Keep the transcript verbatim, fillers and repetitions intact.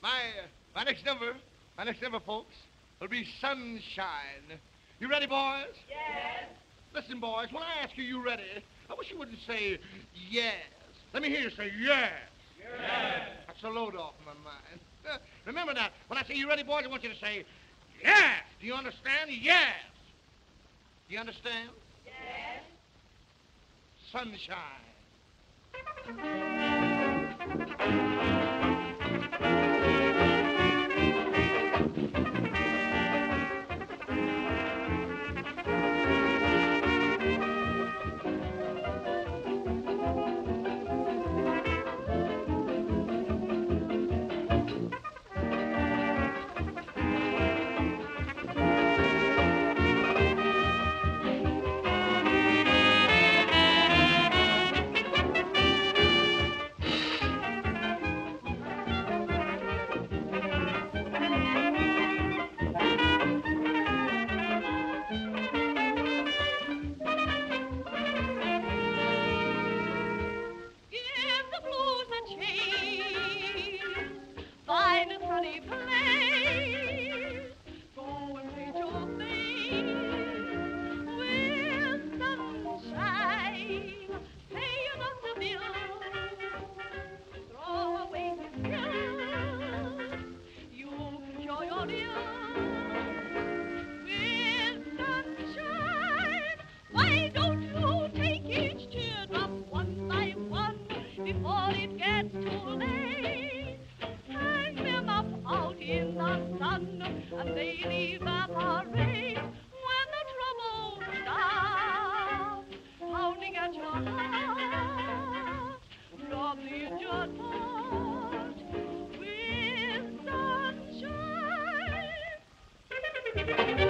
My, uh, my next number, my next number, folks, will be Sunshine. You ready, boys? Yes. Listen, boys, when I ask you, you ready, I wish you wouldn't say yes. Let me hear you say yes. Yes. That's a load off my mind. Uh, remember that. When I say you ready, boys, I want you to say yes. Do you understand? Yes. Do you understand? Yes. Sunshine. And they'll evaporate when the trouble stops pounding at your heart from the injured part with sunshine.